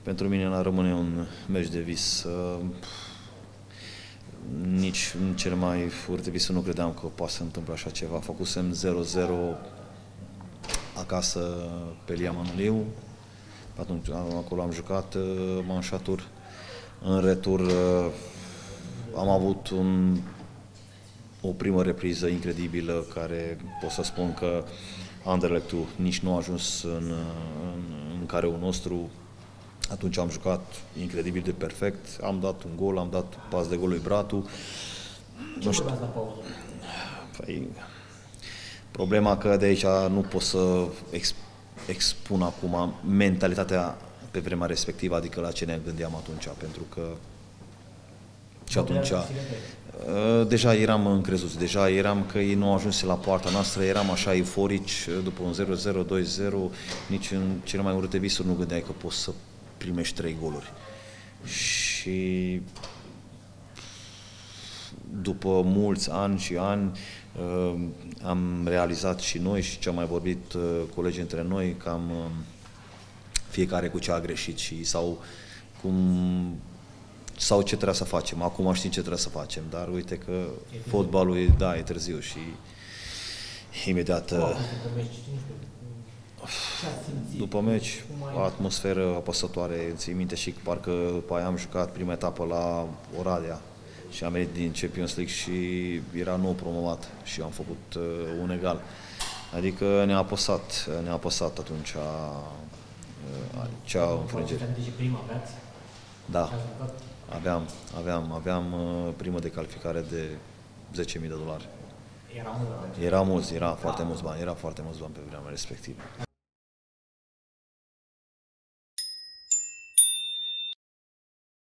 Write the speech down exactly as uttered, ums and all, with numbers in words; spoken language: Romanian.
Pentru mine rămâne un meci de vis. Nici în cele mai urte vise nu credeam că poate să întâmple așa ceva. Făcusem zero zero acasă pe Lia Manuliu. Atunci, acolo am jucat manșaturi. În retur am avut un, o primă repriză incredibilă care pot să spun că Anderlecht-ul nici nu a ajuns în, în, în careul nostru. Atunci am jucat incredibil de perfect, am dat un gol, am dat pas de gol lui Bratu. Ce vorbeați la pauză? Păi, problema că de aici nu pot să exp expun acum mentalitatea pe vremea respectivă, adică la ce ne gândeam atunci, pentru că și atunci deja eram încrezuți, deja eram că ei nu au ajuns la poarta noastră, eram așa euforici după un zero zero, doi zero, nici în cele mai urâte visuri nu gândeai că poți să primești trei goluri. Și după mulți ani și ani am realizat și noi și ce am mai vorbit colegii între noi că am fiecare cu ce a greșit și sau cum sau ce trebuie să facem. Acum știm ce trebuie să facem, dar uite că fotbalul, da, e târziu și imediat după meci, o atmosferă apăsătoare, ții minte și parcă după aia am jucat prima etapă la Oradea și am venit din Champions League și era nou promovat și am făcut uh, un egal. Adică ne-a apăsat, ne-a apăsat atunci a, acea înfrângere. Da, aveam, aveam, aveam uh, primă de calificare de zece mii de dolari. Era mult. Era mulți, era foarte mulți bani, era foarte mulți bani pe vremea respectivă.